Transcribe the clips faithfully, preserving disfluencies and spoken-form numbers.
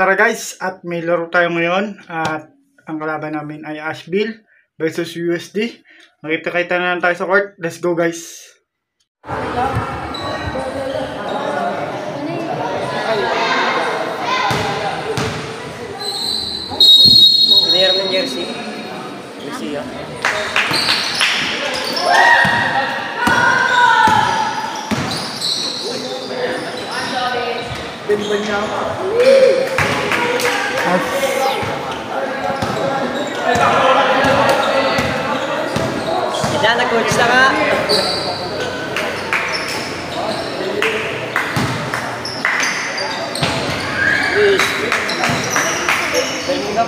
tara guys, at may laro tayo ngayon at ang kalaban namin ay Asheville versus U S D. Makita-kita na lang tayo sa court. Let's go guys. Player ng jersey. Jersey ya. Yan, nag-coach na ka. Please. Turning up.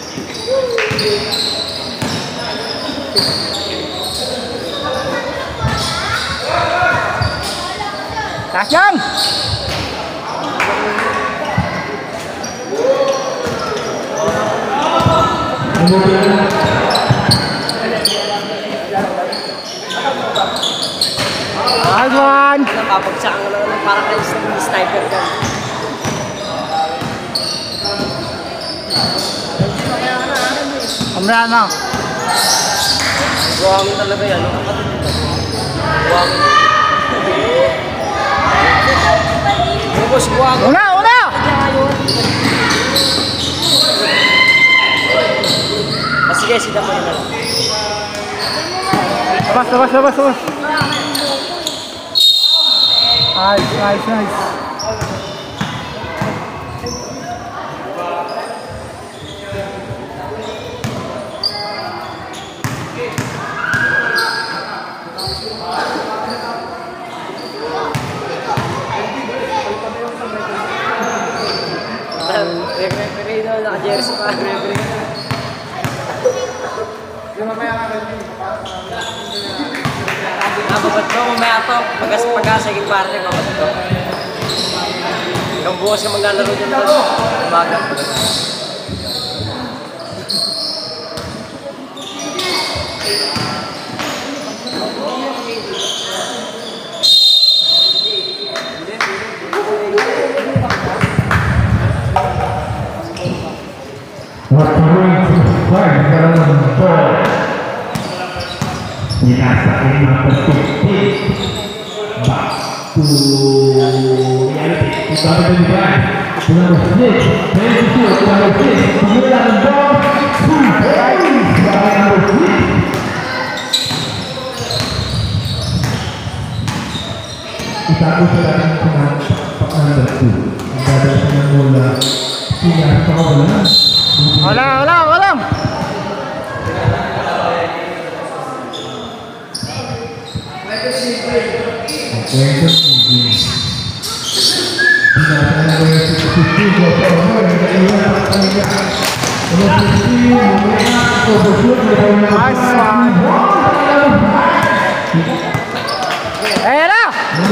Tasyang! Alwan! Napapagsakan ko lang parang kayo sa sniper gun. Kamera na. Buwangin talaga yan. Buwangin. Bukos buwangin. Una! Una! Ah, sige, sida mo yun. Labas, labas, labas, labas. Nice, nice, nice. Referee daw, naka-jersey pa. Nababat ko, mamaya to. Pagka-second party, mababat ko. Hanggang bukas ka maglalaro dyan to. Baga. Dirasakan mata putih batu yang kita berikan dengan masjid benci dengan masjid sembilan dom sampai dengan masjid kita usahakan dengan penanda itu ada semula siap kawalan Hola, hola, hola. Eh, dah.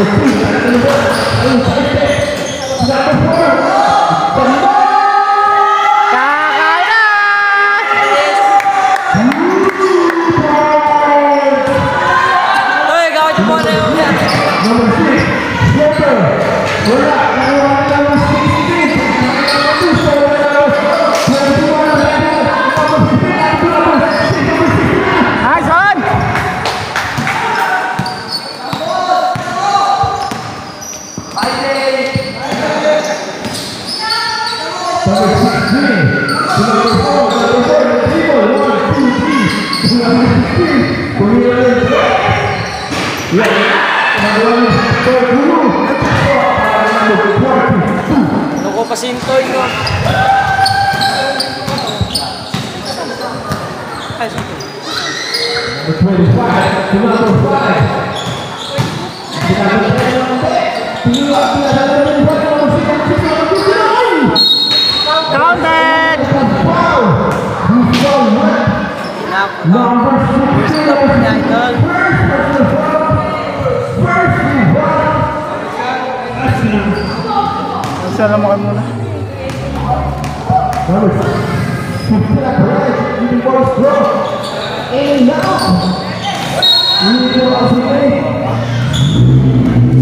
Loko pasintoy ko. Ay, Counted! Number Isa lang mo kayo muna. And now,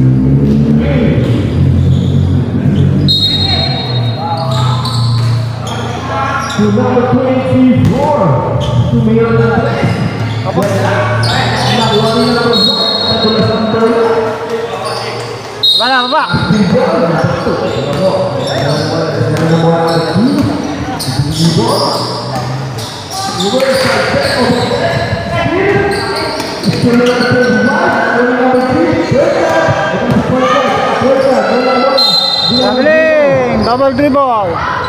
Tumingin na tres. Tapos na. Nakuha nila ng bola. Nakuha ng bola. Baba, baba. Bigol. Nakuha. Nakuha ng Bigol. Bigol sa set over there. Ituloy natin yung match. Wala na ba Traveling, double dribble.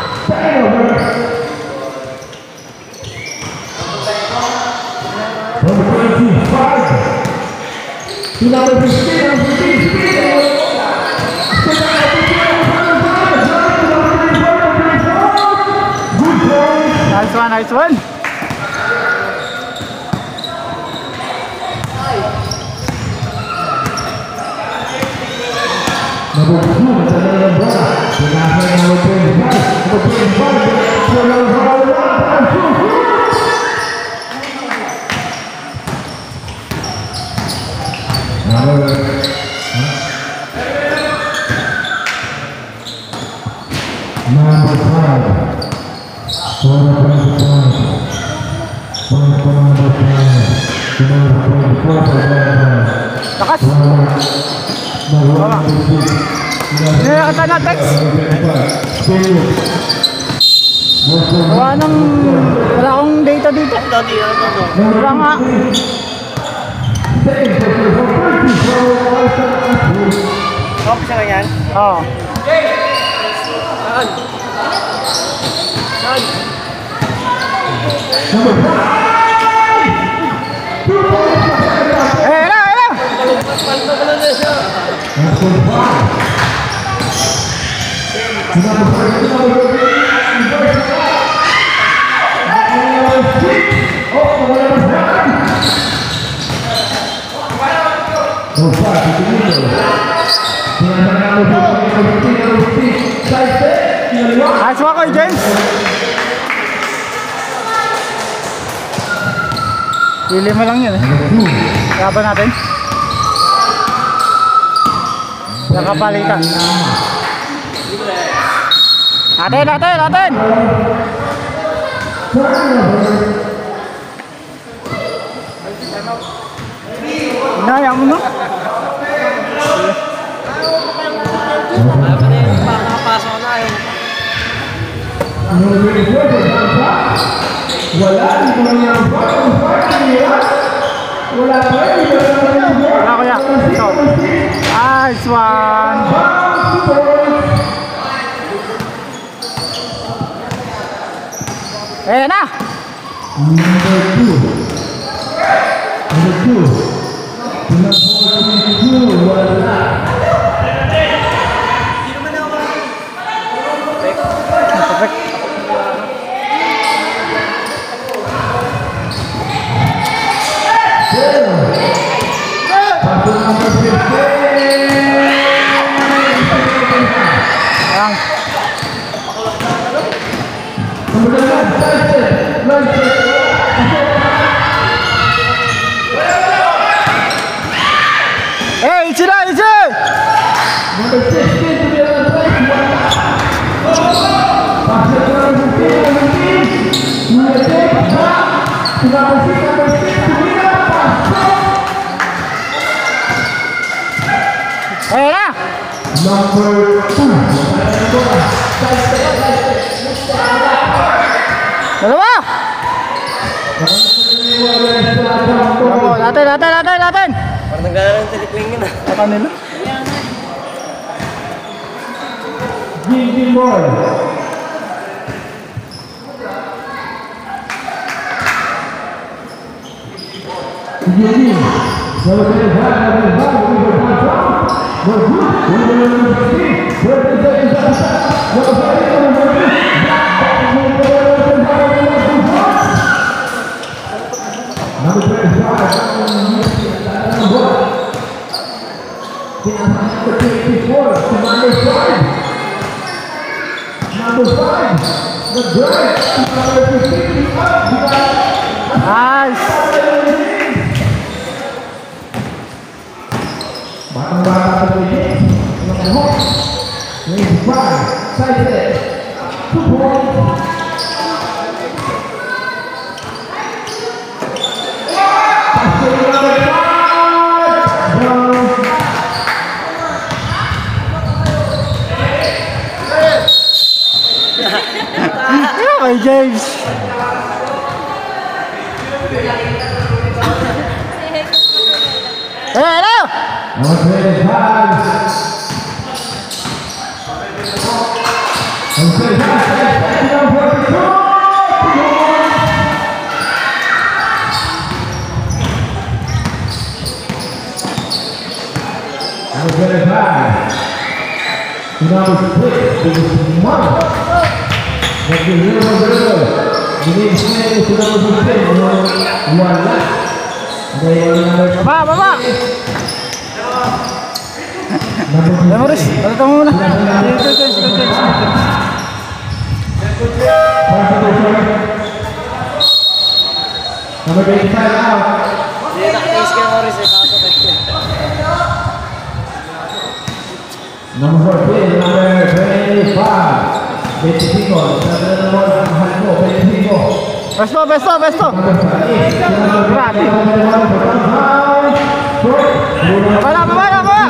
Number twenty-five. To number fifteen, number fifteen. Nice one, nice one. Number two, Nathan Lambra. Pinasa number twenty-five. Number twenty-five. Number Number five. Number twenty-five. Number twenty-five. Number twenty-five. Lakas. Wala. Hindi nakita na text. Wala nang, wala akong data dito. Wala nga. Okay siya nga yan? Oo. Saan? Saan? Eh, ela, ela. Palto ka lang na siya. Ayos mo ako, James. Pili mo lang yun eh. Laban natin. Nakapalitan. Atin, atin, atin. Inaya mo no? Ayaw pa na yung makakapasok na yung Wala, hindi mo niya ang bottom party niya. Wala pa rin, hindi mo niya ang bottom. Wala kuya. Ito. Nice one. Eh na. Number two. Number two. Number two. Wala. Perfect. Pasok number fifteen. Ayan. Number nine. Eh, easy na, easy. Number sixteen to the other place. Pasok number fifteen. Number fifteen. Number six. Number six. Number six. Eh na. Number two. Dalawa. Bravo, natin, natin, natin, natin. parang naglalaro ng telekwingin na. Apa nila? Gigi Boy. Gigi. Kalau kita lihat dari bawah kita baca, bagus. Kalau kita lihat berarti kita bisa. Kalau saya kalau Number twenty-five. Number twenty-four. Number five. Number five. The drive. Number fifteen. Nice. Batang-batang terpilih. Nomor twenty-five. Saya two point. James. Eh, hello. Number twenty-five. Number twenty-five. Number forty-two. Number twenty-five. Number six. This is one. Number zero. Ini sebenarnya sudah berbeda. Wala. Baba, baba. Ya Morris, balik kamu muna. Ito, ito, ito, ito. Number twenty-five out. Hindi nakatis ka Morris eh. Number fourteen, number twenty-five. twenty-five. Sabi na naman ang mahal ko, twenty-five. Besto, besto, besto. Grabe. Bala, bala, bala.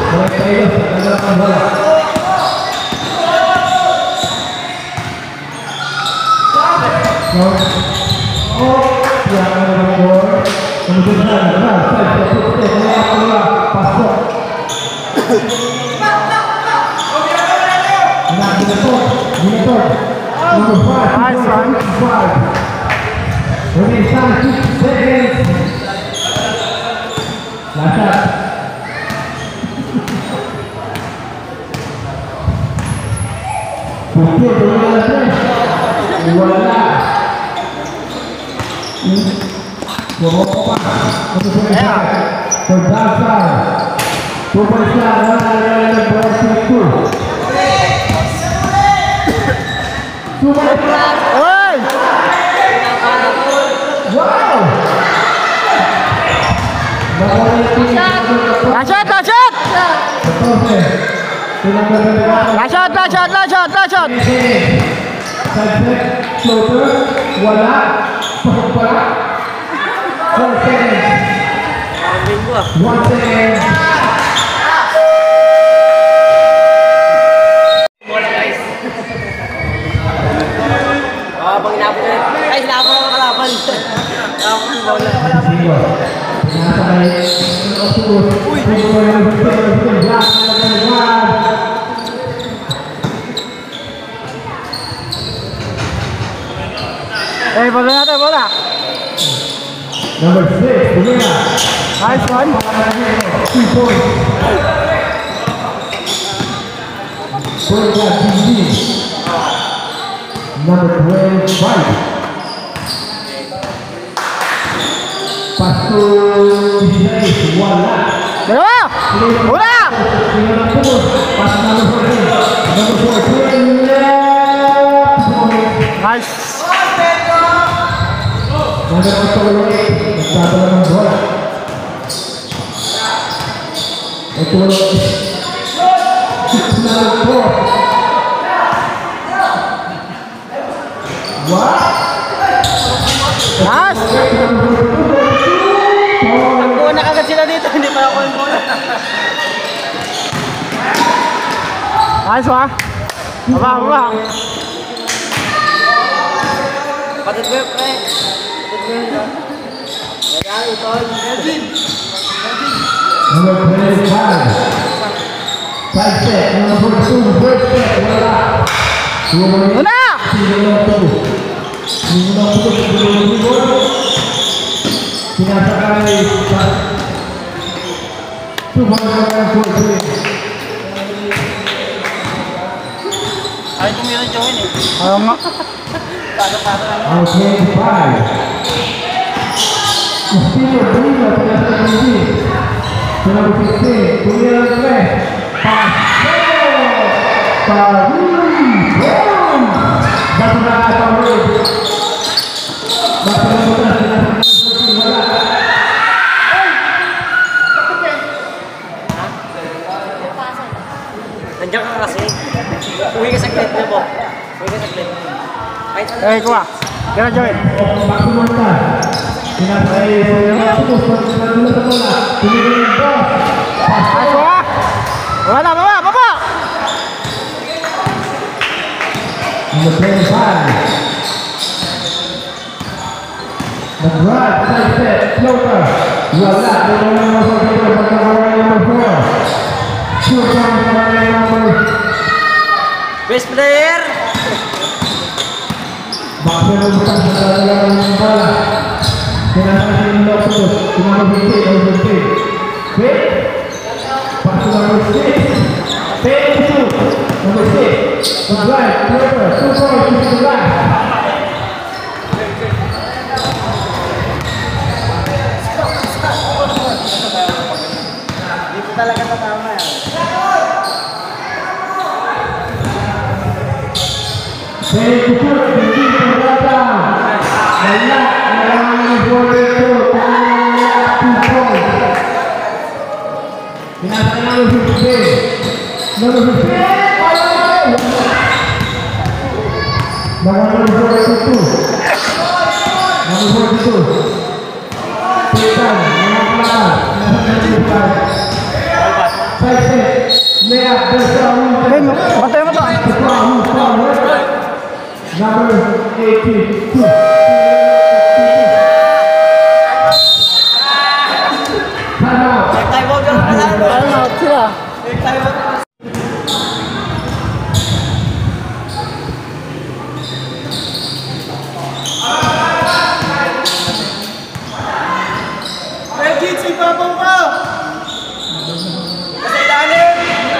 Nice one. Within time, six seconds. Last shot. Pukul dua belas. Wala. Berapa? Untuk berapa? Berdasar. Pemirsa dan bersatu. Oi! Wow. Lanjut, lanjut. Lanjut, lanjut, lanjut, lanjut. Subject, floater, wala, pahupara. One second. One second. Ah, pag inabot na. Ay, sinabot na kalaban. Sinabot na bola. Eh, bola natin, bola. Number six, Pumila. Nice one. Two points. Point guard, T V. Number twenty-five. Pasto Israel, wala. Dalawa. Una. Pas number fourteen. Number fourteen. Nice. Number eight. Nagdadala ng bola. Ito number four. What? Nice. Nagkuha na kagad sila dito. Hindi pa ako yung bola. Nice one. Baba, baba. Patid mo, pre. Patid mo. Kaya, ito. Number twenty-five. Five set. Number forty-two. First set. Wala. Dua menit. Una. Tiga puluh. Lima puluh. Dua puluh. Dinasakan Tuhan Kursi. Ay, tumira Joey eh. Ayaw nga. Pato-pato lang. Out twenty-five. Estilo Brino. Penasihat Kursi. Number sixteen. Tumira tres. Paseo. Pari. Boom. Batu naga Pari. Batu naga Kursi. Wala. Nandiyan ka kasi. Uwi ka sa clip niya po. Uwi ka sa clip. Kahit ano. Eh, kuha. Kira, Joey. Baku mata. Pinasay sa putus sa dula sa bola. Tumigil ng boss. Nice one. Wala, baba, baba. Number twenty-five. Right, side step, floater. Wala, number number four, number four. Two points for number. Best player! Bakit mo bukan sa talaga ng bola? Kailangan sa inyo po. Number fifteen, number fifteen. Okay? Pass to number six. Take two. Number six. From right, floater. Two points to the right. Dito talaga tatama yan. Take two. Begin to rata. Wala. Kailangan ng bola ito. Two points. Pinasa number fifteen. Number fifteen. Number forty-two. Number forty-two. Petan, number five. Side step. Layup, there's Ben, patay mo to. number eighty-two. Time out. Time out yung kalan. Time out sila. Time out. Reggie, si Papa mo! Kasi ilalim!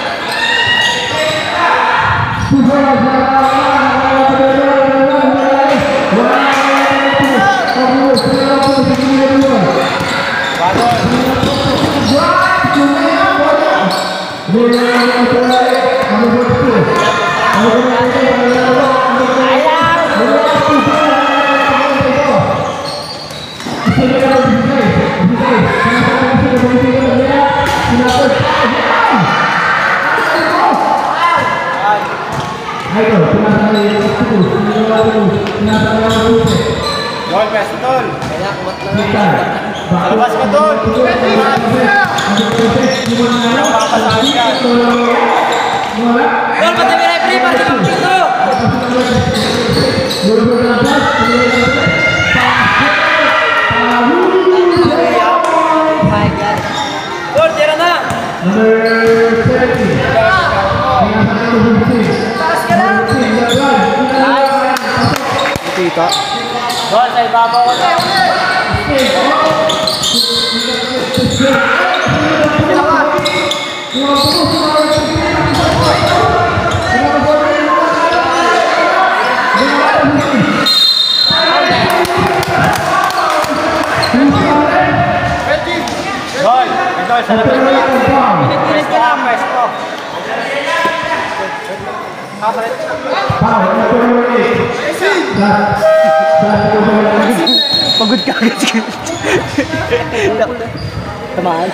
Two points. Tol, pes, tol. Kaya kumat lang. Labas ka, tol. Napapasahan ka. Tol, pati may referee, pati may dito! My God. Tol, tira na! Taas ka na! Tita. Tol, sa ibabaw ko na. Tol, tol, sa labas mo. Pinit-pinit ka lang. Pes mo. Pagod ka agad. Tamaan.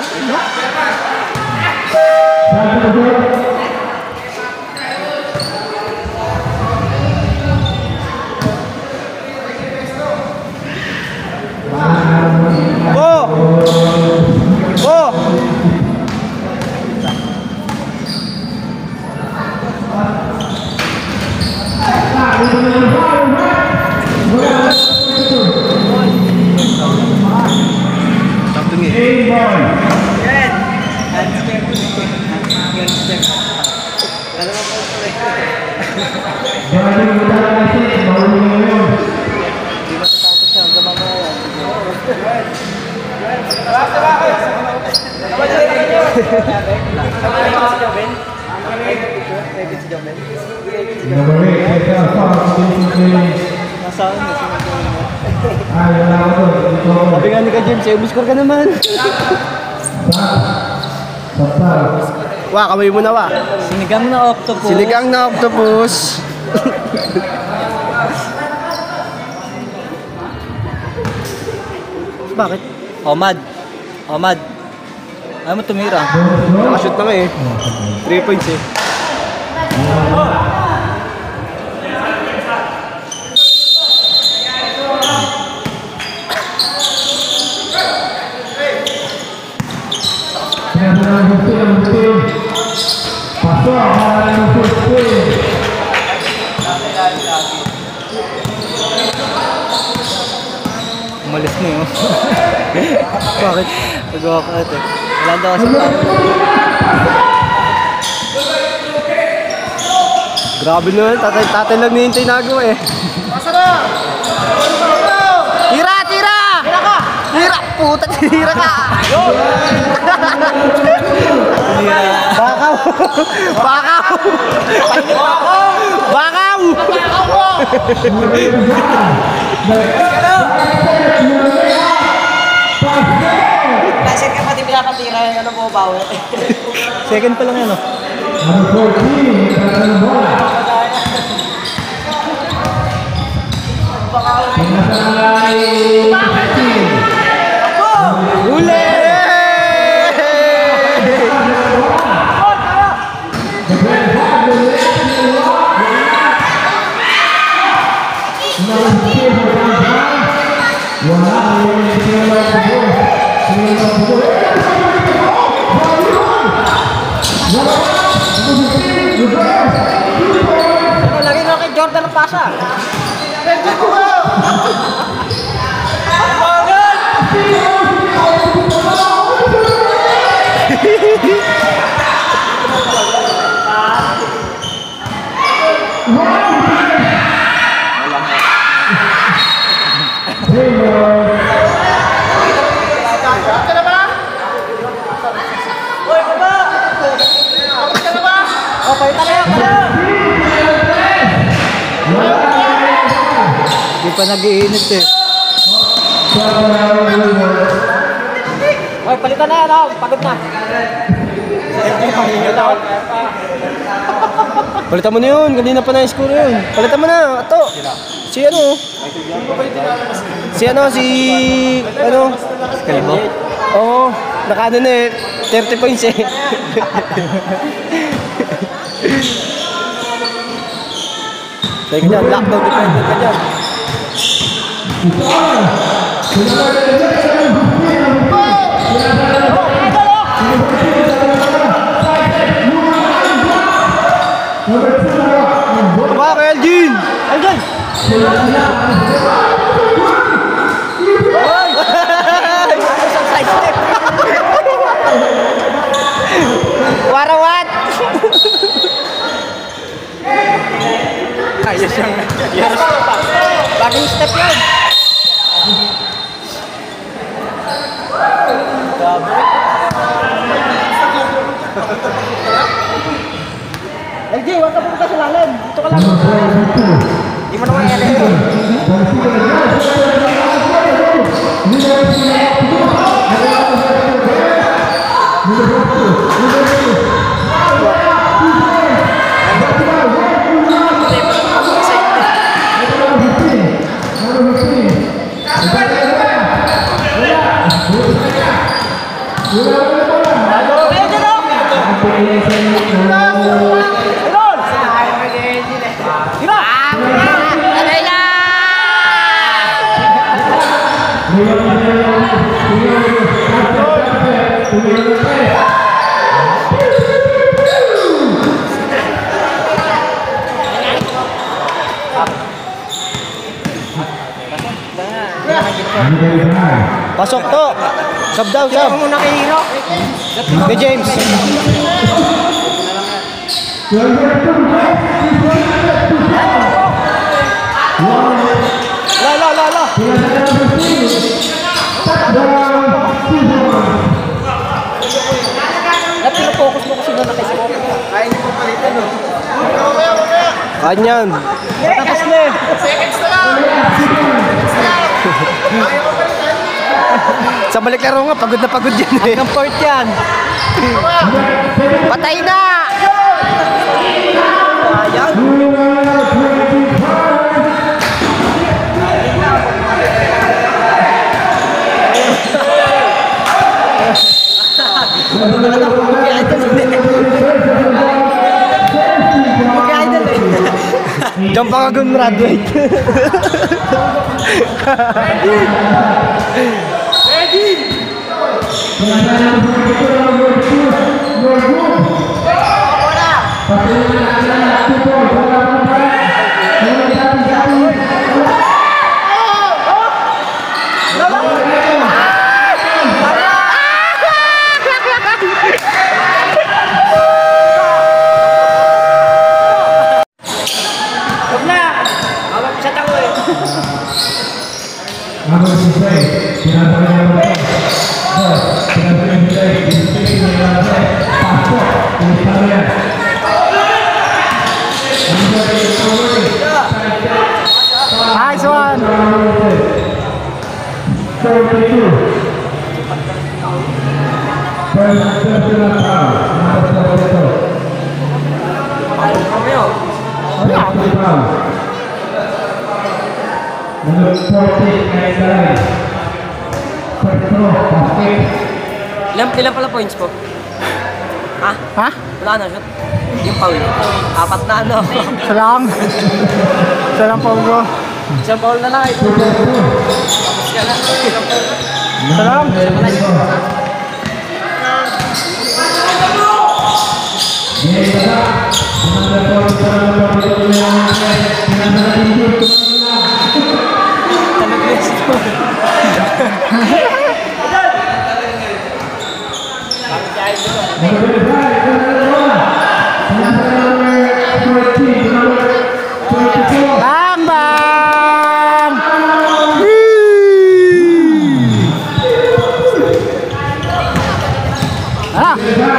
Go! Go! Sabi nga ni ka James, eh, buskor ka naman. Wah, kamay mo na wa. Sinigang na octopus. Siligang na octopus. Bakit? Omad. Omad. Ayaw mo tumira. Nakashoot na nga eh. three points eh. Umalis Alis na yun. Bakit? Nag-walk out eh. Wala daw kasi pa. Grabe naman, tatay, tatay lang nihintay nagawa eh. Pasa na! Tira! Tira! Tira ka! Tira! Puta, tira ka! Bakaw! Bakaw! Bakaw! Kasi ka pati pinapatira yung ano mo bawi. Second pa lang yan o. Number fourteen, kaya ng bola. Pinasangay fifteen. Uli! Lagi na kay Jordan Pasa. Oh, palitan na yan! Hindi pa nag-iinit eh. Oy, palitan na yan, oh. Pagod na. Palitan mo na yun, kanina pa na score yun. Palitan mo na, ito. Si ano? Si ano, si... Ano? Kalbo? Oo, nakaano na eh. thirty points eh. Kaya ka dyan, lockdown dependent ka dyan. Aba ka, Elgin! Elgin! Warawat! Ayos yung... Yes. Bagong step yun! L J, huwag ka pumunta sa lalim. Dito ka lang. Hindi mo naman yan eh. Pasok to. Sub down, sub. Hindi mo muna kay Hiro. Kay James. La, la, la, la. Napino-focus mo kasi na nakisip. Kaya hindi mo palitan, no? Kanyan. Tapos na eh. Seconds na lang. Seconds na lang. Ayaw mo palitan. Sa balik laro nga, pagod na pagod yan eh. Ang port yan. Patay na! Ayan. Diyan pa ka gumraduate. Ready! Ready! twenty-two. Personal foul. Number four. Personal foul. Number fourteen, Kaisari. Personal basket. Ilan, ilan pala points po? Ha? Ha? Wala na, shoot. Yung foul. Apat na ano. Isa lang. Isa lang pa bro. Isang foul na lang. Ito. Tapos ka lang. Isa lang. Talaglas ito. Bang bang. Ah.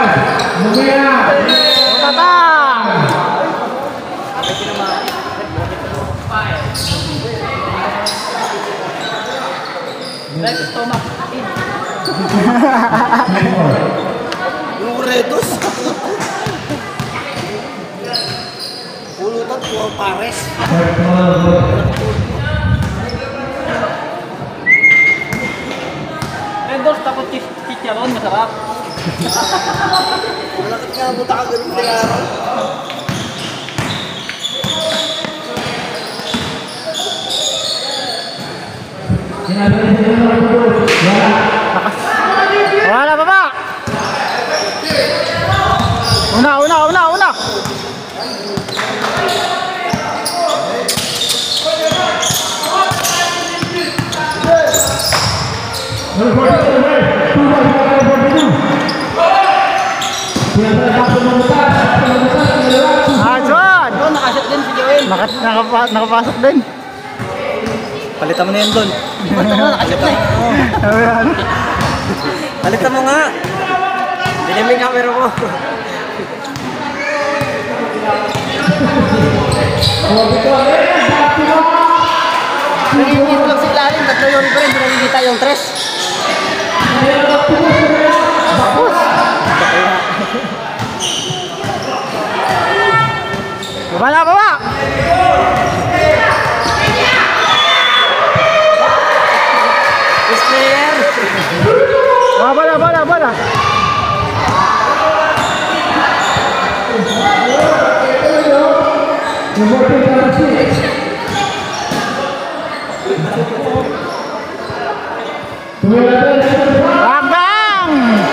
Tatang. Yung redos. Pulutan, puro pares. Endorse takot chicharon, masarap. Malakit nga buta ka ganun kaya. Wala pa ba? Una, una, una, una. Ah, John! Doon, nakashot din si Joel. Naka, nakapa, nakapasok din. Palitan mo na yan doon. Palitan mo na, nakashot na eh. Ayan. Palitan mo nga. Dilim yung camera mo. Nangingit lang sa ilalim, tatlo yun pa rin, hindi nakikita yung tres. Baba na, baba! Yes, player. Baba na, baba na, baba na. Bang, bang!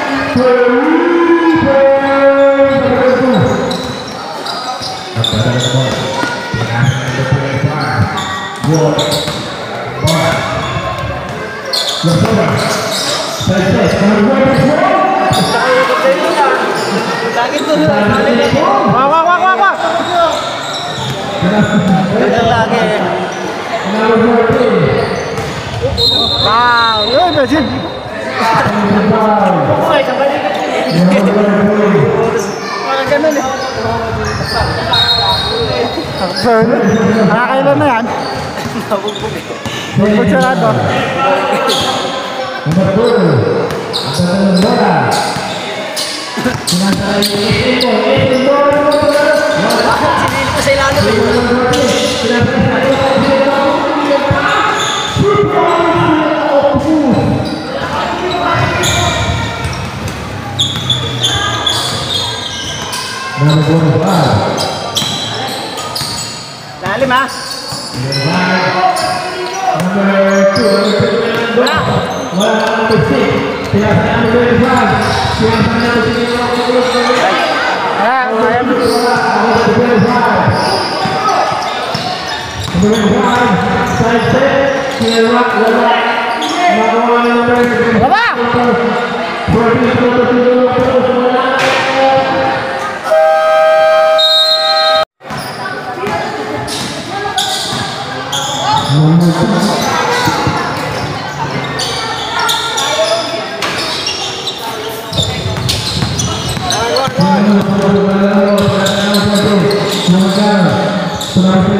Sakit doon. Wak, wak, wak, wak, wak! Ganyan lagi eh. Wow! Yun, Besin! Parang ganun eh. Nakakailan na yan? Nabugbog eh. Bugbog sarado. Sinili ko sa ilalim eh. Lalim ha? Ah, ayan. Baba!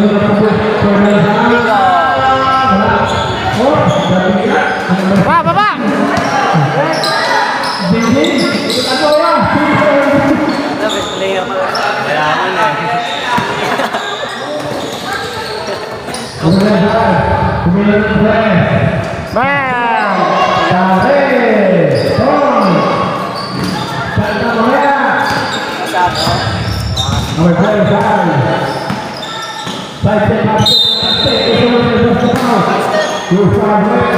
Baba, baba! Sembilan belas. Bang! Tarik. Ton. Santa Maria. Nomor dua Sal. Side step up. Step itu masih bersama. Yusuf.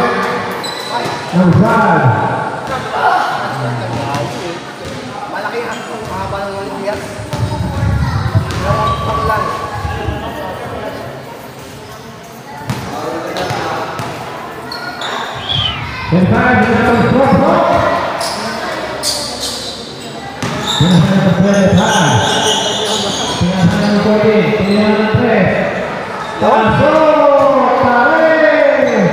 Yusuf. Malaki ang mahaba ng Olympias. Ako lang. Inside, the number four, four. Pinasal ke depan. Pinasal ke kiri, pinasal ke masuk, tarik.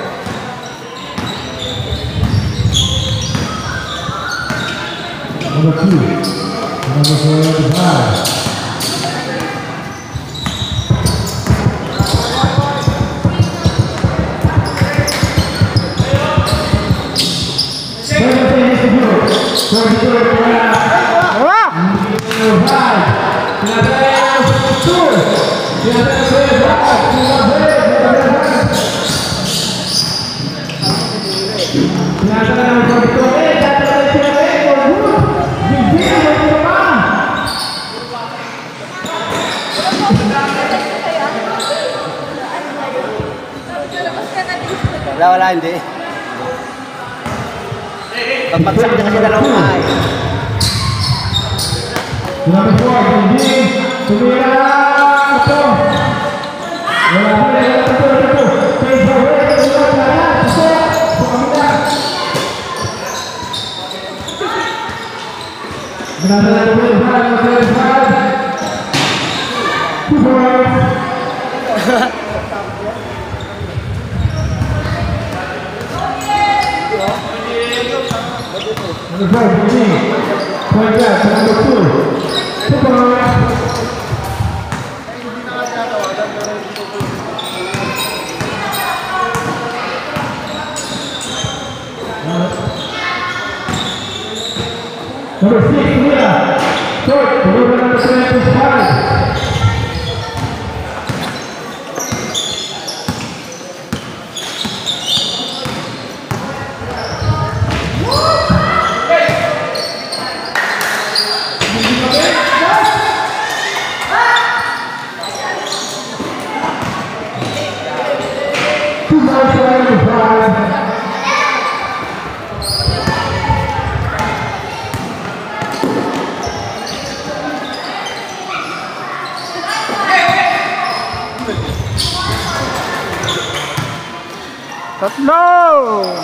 Nomor two, nomor four depan. Wala, wala, hindi. Pagpagsak niya kasi dalawang bahay. Number four, Tinggi, sembilan, satu. Wala pa rin, wala pa rin, wala pa rin. Face away, wala pa rin, satu. Pamila. Benar-benar boleh, boleh, boleh, boleh. Two points. Number five, Tinggi. Point guard, number two. Two points. Number six, Mia. Short, deliver number twenty-five. Two points for number five. Tatlo!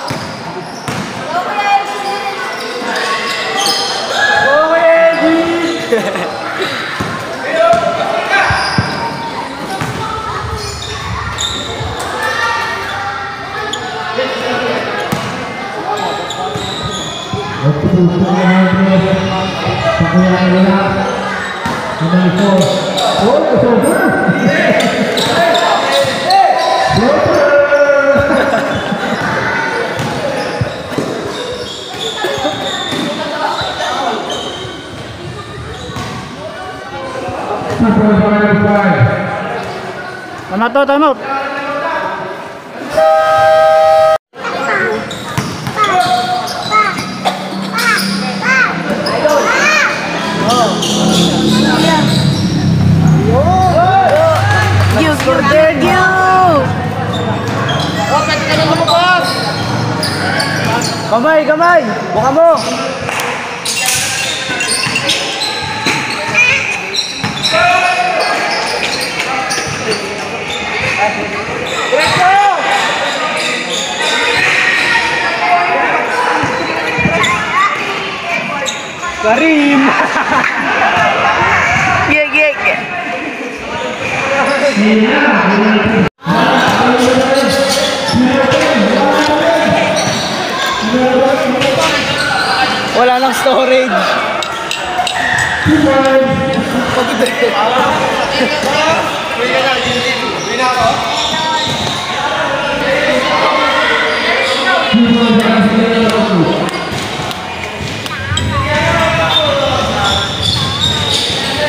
Waktu untuk mengambil pakaian gelap. Number four. Oh, it's over. Tama to, tama. Kamay, kamay! Buka mo! Karim! Gek, gek, gek! Wala nang storage.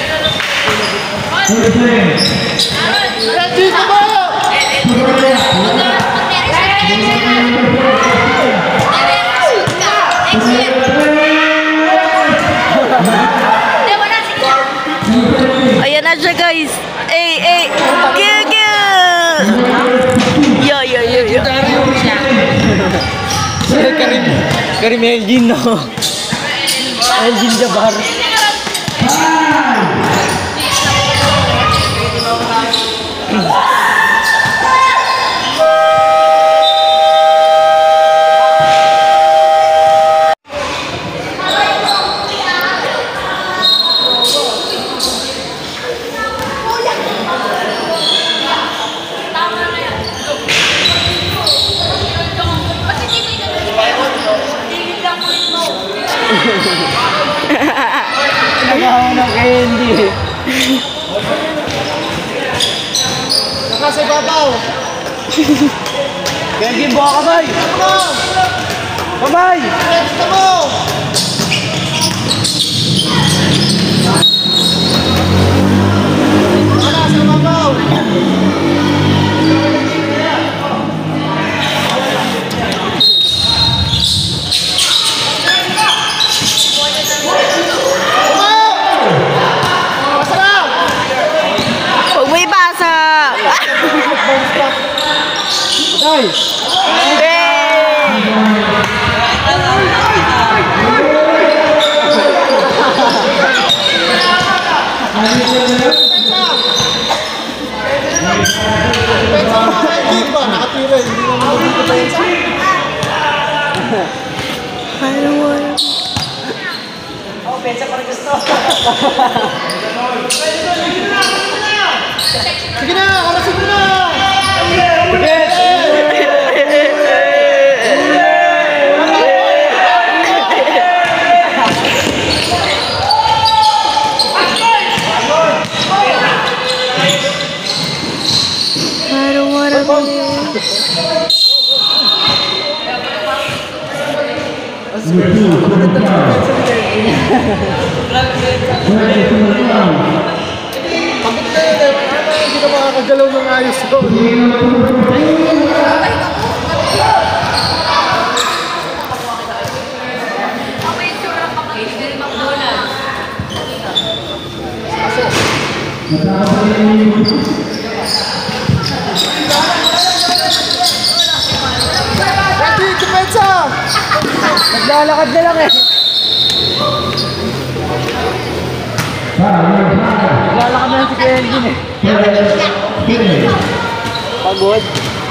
Let's na siya, guys. Eh, eh. Gigi! Yo, yo, yo, yo. Karim, Karim Elgin, no? Elgin Jabar. Nagawa ng candy. Nakasibabaw. Candy, buka ka, bay. Babay. Gusto mo. Nakasibabaw. Sige na, kalasin mo na! I don't wanna Kapit na yun eh. Hindi ka makakagalaw ng ayos doon. Ready, depensa! Naglalakad na lang eh. Naglalakad na lang si Kuya Elgin eh. Pagod.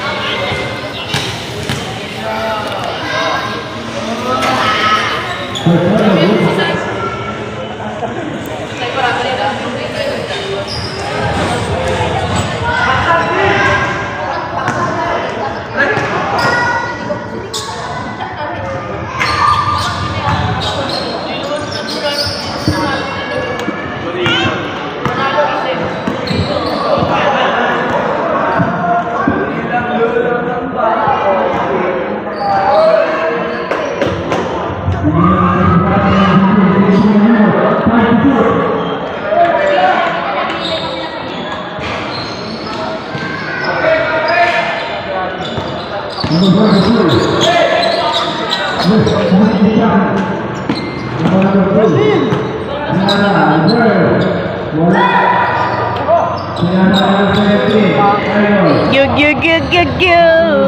Yo, yo, yo, yo, yo.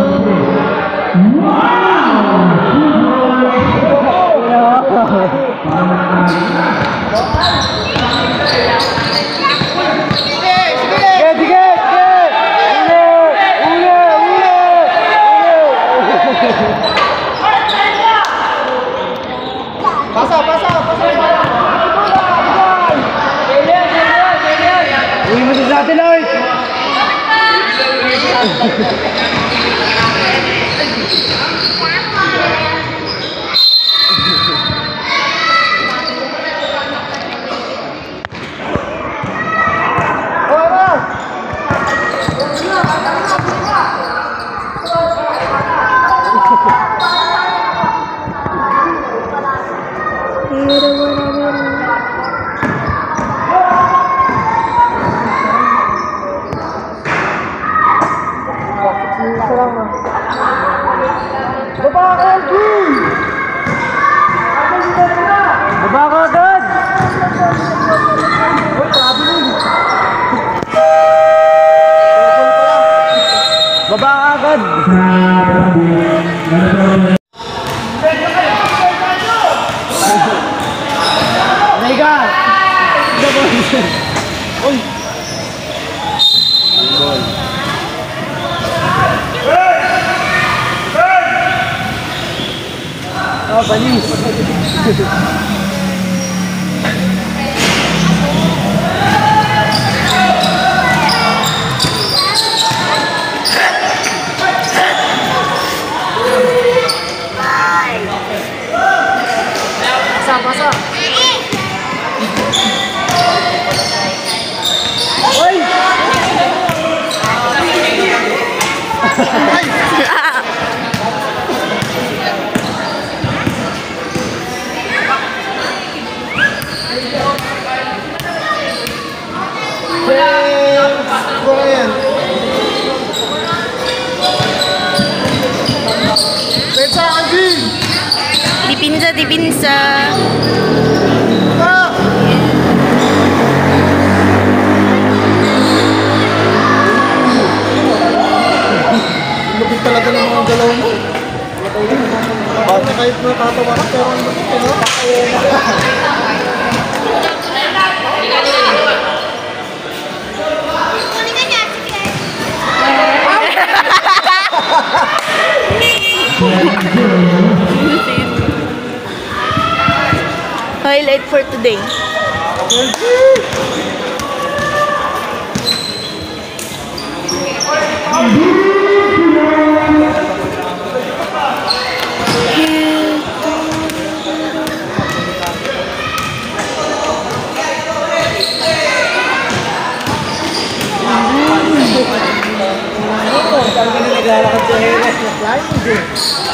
Pasa, pasa, pasa. Uy mo sa satellite. Baba ka, Elgin! Baba ka agad! Uy, grabe nun! Uy! Ah, balis! Pasa, pasa! Uy! Dipinsa, dipinsa. Lupit talaga ng mga galaw mo. Bakit kahit natatawa ka pero ang lupit eh, no? Highlight for today. Naglalakad sa Heres na flying eh.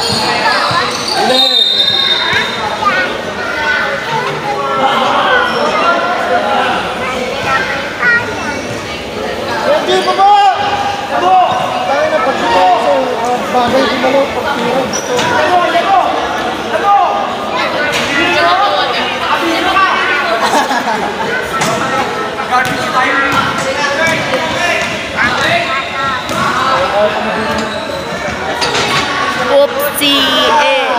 Hindi pa ba? Ano? Tayo na pagkita sa bagay ko na lang pagkira. Ano? Ano? Ano? Oopsie. Eh.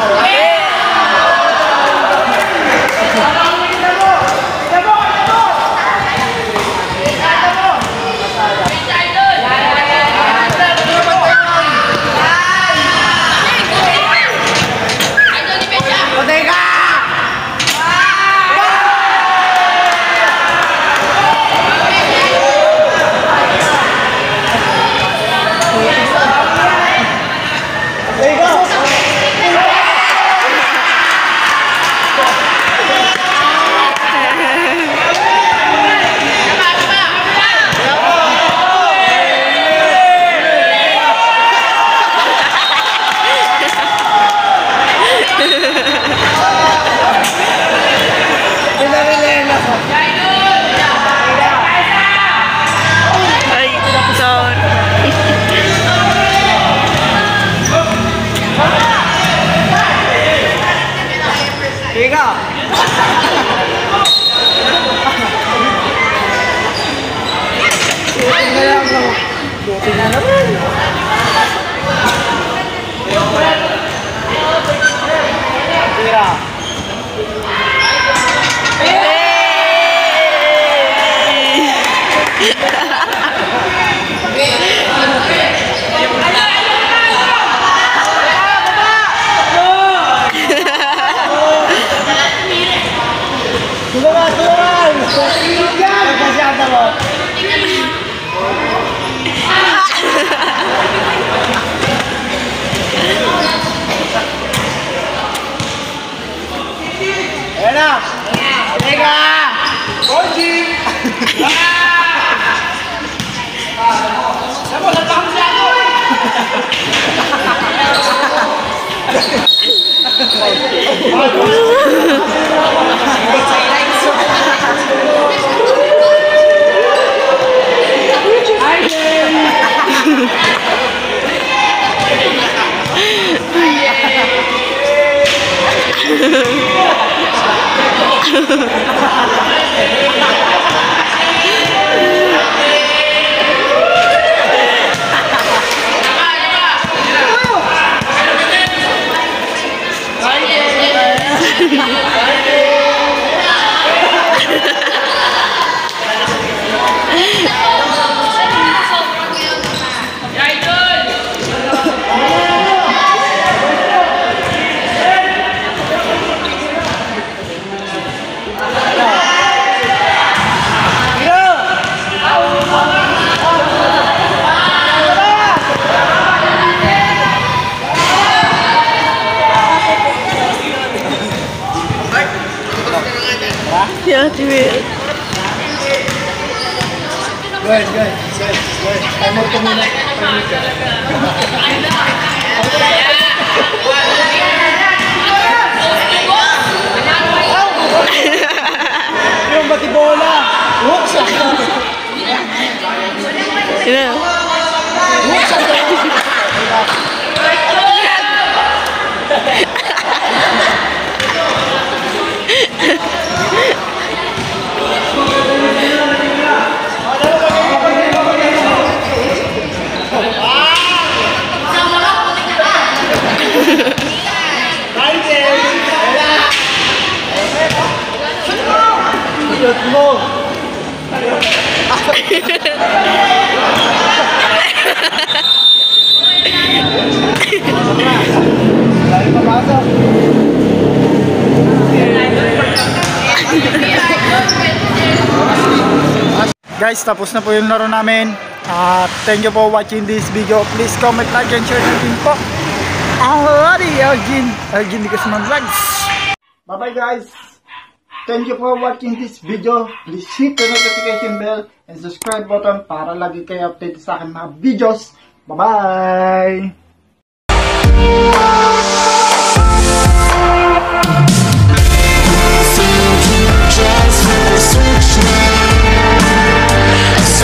Ay, sorry. Tiga! Buti na lang, no? Buti na naman. Tira. Tulungan! Tulungan! Yan! Masyada mo! Ayan na! Teka! Konji! Sabo, nagpakam siya ako! Si Ate Will. Guys, guys, guys, guys. Time out ko muna. Yung bati bola. Oops! Sino? Guys, tapos na po yung laro namin. Uh, thank you for watching this video. Please comment, like, and share natin po. Alrighty, Elgin. Elgin Dicasman Vlogs. Bye bye guys. Thank you for watching this video. Please hit the notification bell and subscribe button para lagi kayo update sa akin mga videos. Bye bye.